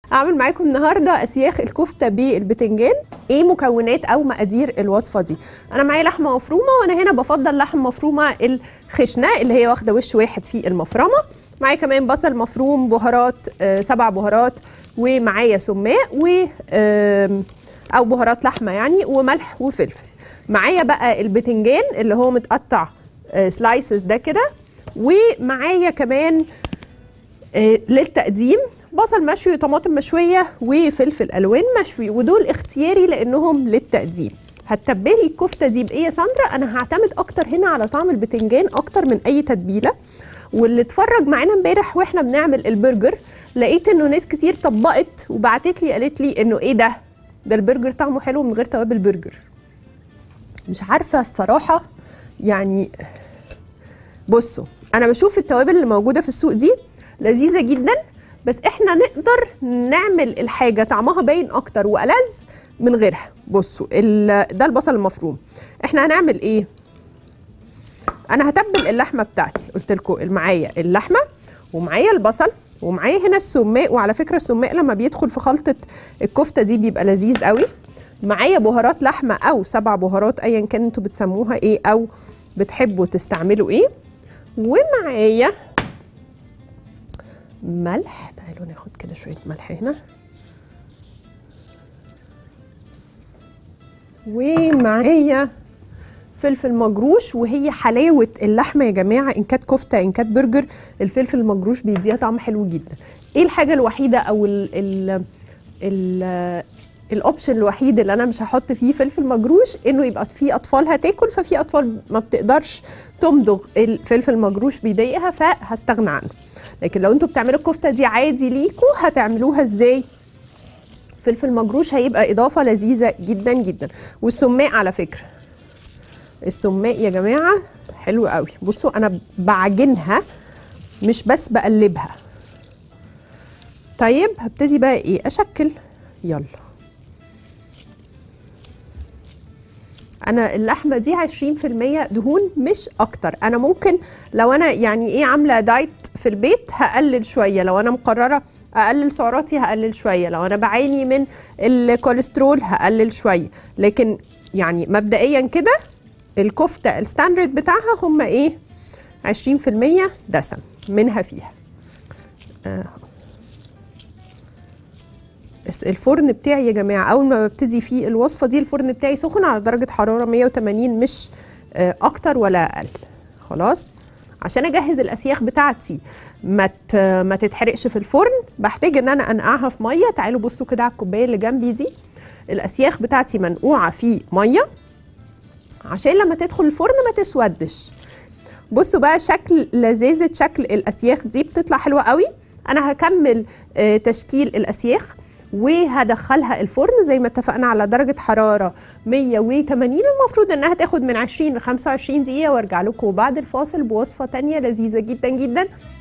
اعمل معاكم النهارده اسياخ الكفته بالبتنجان. ايه مكونات او مقادير الوصفه دي؟ انا معايا لحمه مفرومه، وانا هنا بفضل لحمه مفرومه الخشنه اللي هي واخده وش واحد في المفرمه. معايا كمان بصل مفروم، بهارات 7 بهارات، ومعايا سماق او بهارات لحمه يعني، وملح وفلفل. معايا بقى البتنجان اللي هو متقطع سلايسز ده كده، ومعايا كمان للتقديم بصل مشوي وطماطم مشويه وفلفل الوان مشوي، ودول اختياري لانهم للتقديم. هتتبلي الكفته دي بايه يا ساندرا؟ انا هعتمد اكتر هنا على طعم البتنجان اكتر من اي تتبيله. واللي اتفرج معانا امبارح واحنا بنعمل البرجر، لقيت انه ناس كتير طبقت وبعتت لي قالت لي انه ايه ده البرجر طعمه حلو من غير توابل برجر. مش عارفه الصراحه يعني. بصوا، انا بشوف التوابل اللي موجوده في السوق دي لذيذه جدا، بس احنا نقدر نعمل الحاجه طعمها باين اكتر والذ من غيرها. بصوا ده البصل المفروم. احنا هنعمل ايه؟ انا هتبل اللحمه بتاعتي، قلت لكم معايا اللحمه ومعايا البصل ومعايا هنا السماق، وعلى فكره السماق لما بيدخل في خلطه الكفته دي بيبقى لذيذ قوي. معايا بهارات لحمه او 7 بهارات ايا كان انتوا بتسموها ايه او بتحبوا تستعملوا ايه، ومعايا ملح. تعالوا ناخد كده شويه ملح هنا، ومعايا فلفل مجروش. وهي حلاوه اللحمه يا جماعه، ان كانت كفته ان كانت برجر، الفلفل المجروش بيديها طعم حلو جدا. ايه الحاجه الوحيده او الاوبشن الوحيد اللي انا مش هحط فيه فلفل مجروش؟ انه يبقى في اطفال هتاكل، ففي اطفال ما بتقدرش تمضغ الفلفل المجروش بيضايقها، فهستغنى عنه. لكن لو انتوا بتعملوا الكفته دي عادي ليكوا، هتعملوها ازاي؟ فلفل مجروش هيبقى اضافه لذيذه جدا جدا. والسماق على فكره، السماق يا جماعه حلو قوي. بصوا انا بعجنها مش بس بقلبها. طيب هبتدي بقى ايه؟ اشكل. يلا، انا اللحمه دي 20% دهون مش اكتر. انا ممكن لو انا يعني ايه عامله دايت في البيت هقلل شويه، لو انا مقرره اقلل سعراتي هقلل شويه، لو انا بعاني من الكوليسترول هقلل شويه. لكن يعني مبدئيا كده الكفته الستاندرد بتاعها هم ايه؟ 20% دسم منها فيها. الفرن بتاعي يا جماعه اول ما ببتدي فيه الوصفه دي الفرن بتاعي سخن على درجه حراره 180، مش اكتر ولا اقل. خلاص، عشان اجهز الاسياخ بتاعتي ما تتحرقش في الفرن، بحتاج ان انا انقعها في ميه. تعالوا بصوا كده على الكوبايه اللي جنبي دي، الاسياخ بتاعتي منقوعه في ميه عشان لما تدخل الفرن ما تسودش. بصوا بقى شكل لذيذه شكل الاسياخ دي بتطلع حلوه قوي. انا هكمل تشكيل الاسياخ وهدخلها الفرن زي ما اتفقنا على درجة حرارة 180. المفروض انها تاخد من 20 ل 25 دقيقة، وارجع لكم بعد الفاصل بوصفة تانية لذيذة جدا جدا.